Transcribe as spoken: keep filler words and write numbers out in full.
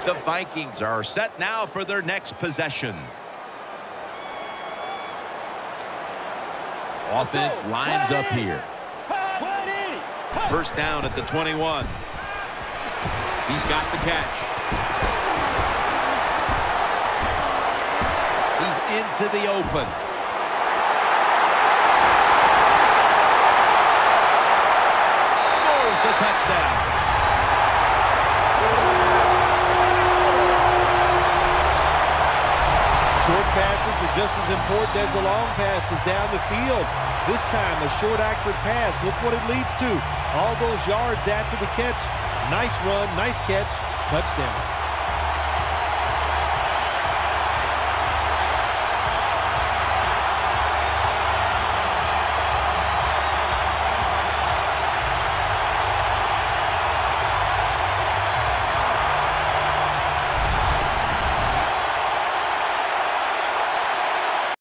The Vikings are set now for their next possession. Offense lines up here. First down at the twenty-one. He's got the catch. He's into the open. Scores the touchdown. Short passes are just as important as the long passes down the field. This time, a short, accurate pass. Look what it leads to. All those yards after the catch. Nice run, nice catch, touchdown.